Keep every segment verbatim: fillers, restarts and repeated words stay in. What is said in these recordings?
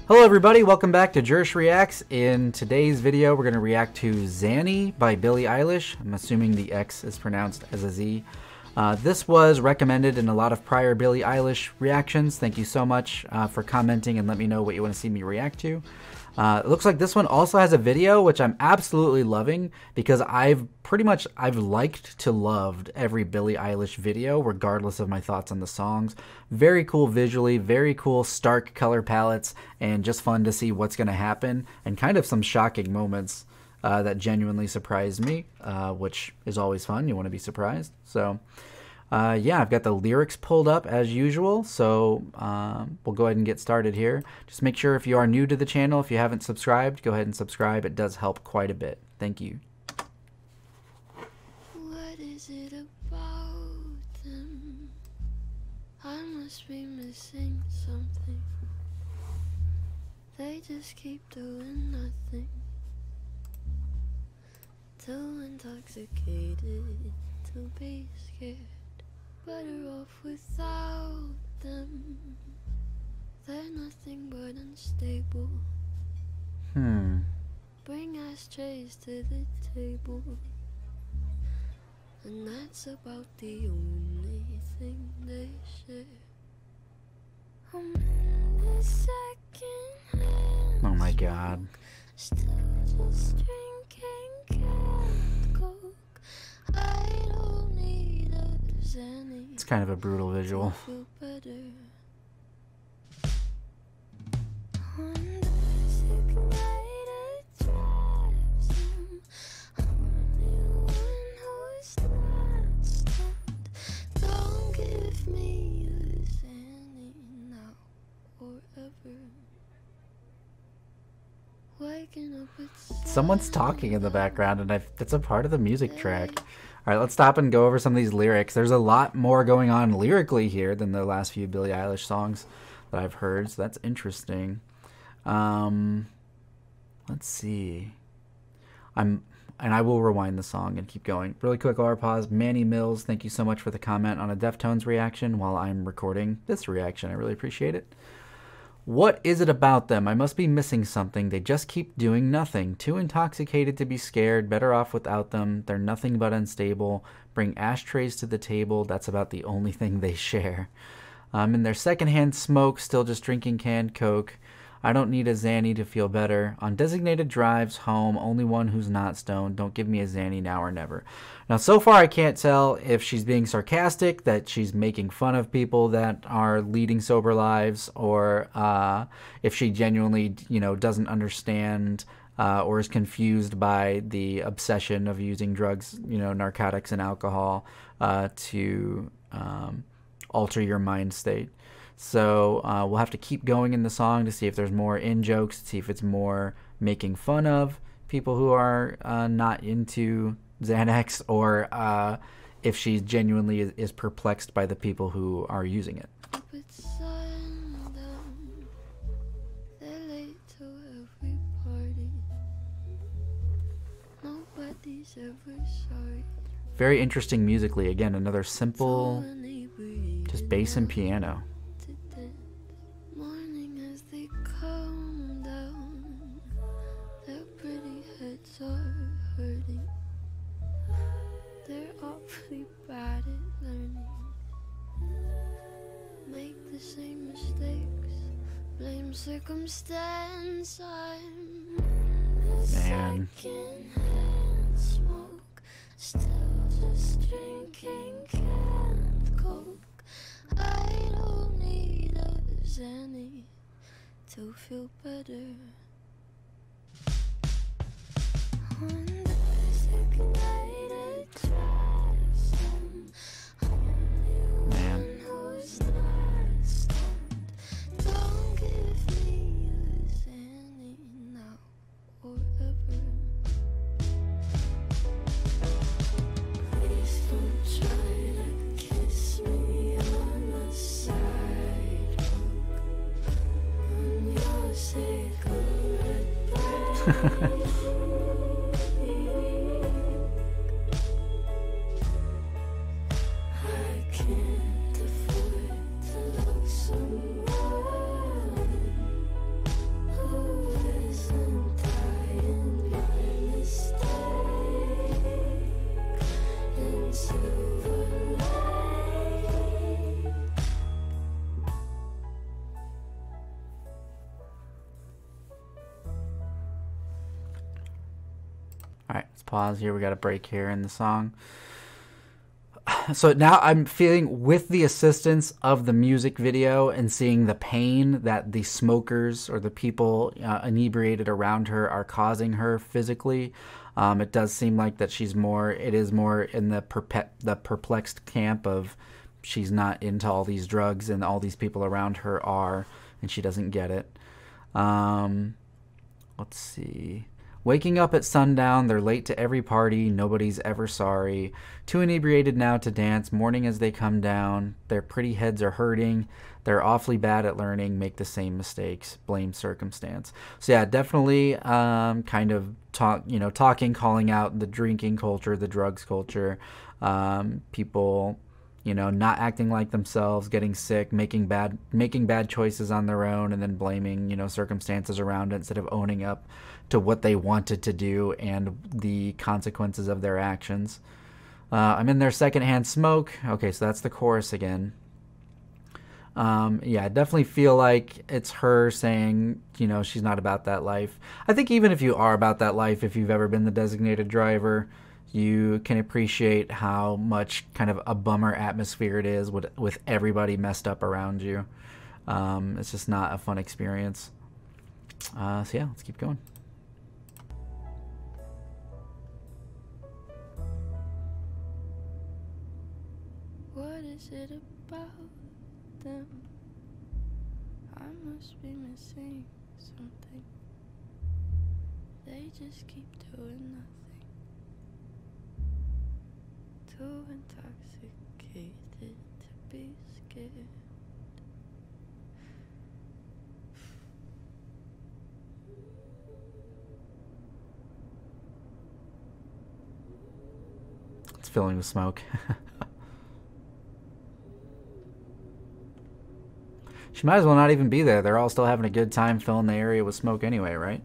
Hello everybody, welcome back to Jersh Reacts. In today's video, we're going to react to Xanny by Billie Eilish. I'm assuming the X is pronounced as a Z. Uh, this was recommended in a lot of prior Billie Eilish reactions. Thank you so much uh, for commenting and let me know what you want to see me react to. Uh, it looks like this one also has a video, which I'm absolutely loving because I've pretty much, I've liked to loved every Billie Eilish video, regardless of my thoughts on the songs. Very cool visually, very cool stark color palettes, and just fun to see what's going to happen, and kind of some shocking moments uh, that genuinely surprised me, uh, which is always fun. You want to be surprised. So Uh, yeah, I've got the lyrics pulled up as usual, so um, we'll go ahead and get started here. Just make sure if you are new to the channel, if you haven't subscribed, go ahead and subscribe. It does help quite a bit. Thank you. What is it about them? I must be missing something. They just keep doing nothing. Too intoxicated to be scared. Better off without them. They're nothing but unstable. Hmm. Bring ashtrays to the table, and that's about the only thing they share. I'm in the second hand. Oh my god. Still just drinking canned Coke. I don't need a Xanny. It's kind of a brutal visual. Feel better. On the sick night it drives him. Only one who's not stunned. Don't give me a Xanny now or ever. Waking up at Someone's talking in the background, and I've, it's a part of the music track. All right, let's stop and go over some of these lyrics. There's a lot more going on lyrically here than the last few Billie Eilish songs that I've heard, so that's interesting. Um, let's see. I'm, and I will rewind the song and keep going. Really quick R pause. Manny Mills, thank you so much for the comment on a Deftones reaction while I'm recording this reaction. I really appreciate it. What is it about them? I must be missing something. They just keep doing nothing. Too intoxicated to be scared. Better off without them. They're nothing but unstable. Bring ashtrays to the table. That's about the only thing they share. Um, in their secondhand smoke, still just drinking canned Coke. I don't need a Xanny to feel better. On designated drives home, only one who's not stoned. Don't give me a Xanny now or never. Now, so far, I can't tell if she's being sarcastic, that she's making fun of people that are leading sober lives, or uh, if she genuinely, you know, doesn't understand uh, or is confused by the obsession of using drugs, you know, narcotics and alcohol uh, to um, alter your mind state. So uh, we'll have to keep going in the song to see if there's more in-jokes, to see if it's more making fun of people who are uh, not into Xanax, or uh, if she genuinely is, is perplexed by the people who are using it. It's sundown. They're late to every party. Nobody's ever sorry. Very interesting musically. Again, another simple, just bass and piano. Morning as they come down, their pretty heads are hurting. They're awfully bad at learning. Make the same mistakes, blame circumstance. I'm Man. secondhand smoke, still just drinking canned Coke. I don't need a Xanny to feel better. On the sick night it drives home. Man. Only one who's not stoned. Don't give me a Xanny now or ever. Please don't try to kiss me on the sidewalk. On your cigarette breath. I can't afford to love someone All right, let's pause here. We got a break here in the song. So now I'm feeling, with the assistance of the music video and seeing the pain that the smokers or the people uh, inebriated around her are causing her physically, um, it does seem like that she's more, it is more in the perpe- the perplexed camp of she's not into all these drugs and all these people around her are, and she doesn't get it. Um, let's see. Waking up at sundown, they're late to every party, nobody's ever sorry. Too inebriated now to dance, mourning as they come down. Their pretty heads are hurting. They're awfully bad at learning, make the same mistakes, blame circumstance. So yeah, definitely um, kind of talk, you know, talking, calling out the drinking culture, the drugs culture, um, people, you know, not acting like themselves, getting sick, making bad making bad choices on their own, and then blaming, you know, circumstances around it instead of owning up to what they wanted to do and the consequences of their actions. Uh, I'm in their secondhand smoke. Okay, so that's the chorus again. Um, yeah, I definitely feel like it's her saying, you know, she's not about that life. I think even if you are about that life, if you've ever been the designated driver, you can appreciate how much kind of a bummer atmosphere it is with, with everybody messed up around you. Um, it's just not a fun experience. Uh, so yeah, let's keep going. What is it about them? I must be missing something. They just keep doing nothing. Too intoxicated to be scared. It's filling with smoke. She might as well not even be there. They're all still having a good time filling the area with smoke anyway, right?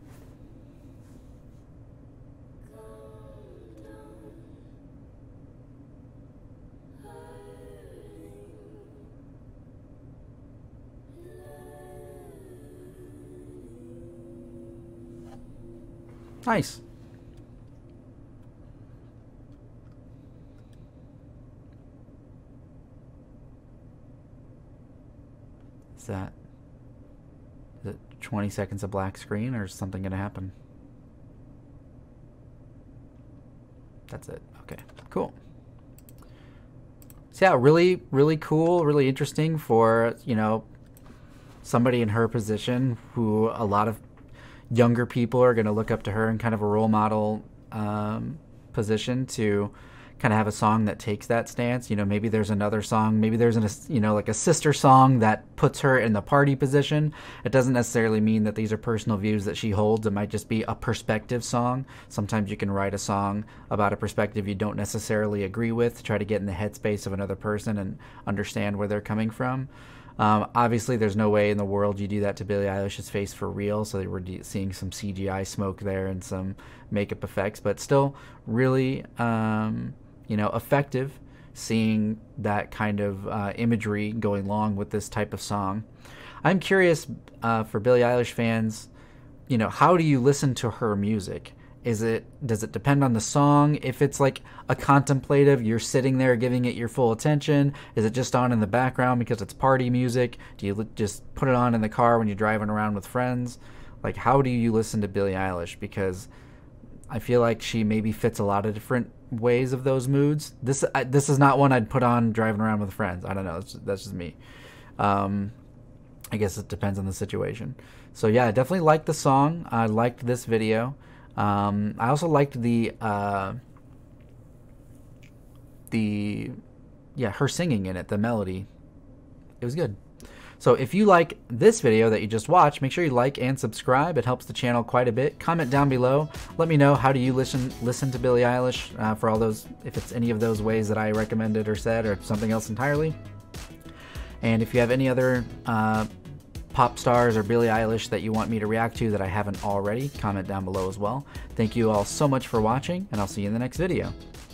Nice. Is that, is it twenty seconds of black screen, or is something going to happen? That's it. Okay, cool. So yeah, really, really cool, really interesting for, you know, somebody in her position who a lot of younger people are going to look up to her in kind of a role model um, position to kind of have a song that takes that stance. You know, maybe there's another song, maybe there's an, you know, like a sister song that puts her in the party position. It doesn't necessarily mean that these are personal views that she holds. It might just be a perspective song. Sometimes you can write a song about a perspective you don't necessarily agree with to try to get in the headspace of another person and understand where they're coming from. Um, obviously, there's no way in the world you do that to Billie Eilish's face for real, so we're seeing some C G I smoke there and some makeup effects, but still really, um, you know, effective seeing that kind of uh, imagery going along with this type of song. I'm curious, uh, for Billie Eilish fans, you know, how do you listen to her music? Is it, does it depend on the song? If it's like a contemplative, you're sitting there giving it your full attention. Is it just on in the background because it's party music? Do you just put it on in the car when you're driving around with friends? Like, how do you listen to Billie Eilish? Because I feel like she maybe fits a lot of different ways of those moods. This I, this is not one I'd put on driving around with friends. I don't know. That's just, that's just me. Um, I guess it depends on the situation. So yeah, I definitely liked the song. I liked this video. Um, I also liked the, uh, the, yeah, her singing in it, the melody. It was good. So if you like this video that you just watched, make sure you like and subscribe. It helps the channel quite a bit. Comment down below. Let me know, how do you listen listen to Billie Eilish, uh, for all those, if it's any of those ways that I recommended or said, or something else entirely. And if you have any other uh, pop stars or Billie Eilish that you want me to react to that I haven't already, comment down below as well. Thank you all so much for watching, and I'll see you in the next video.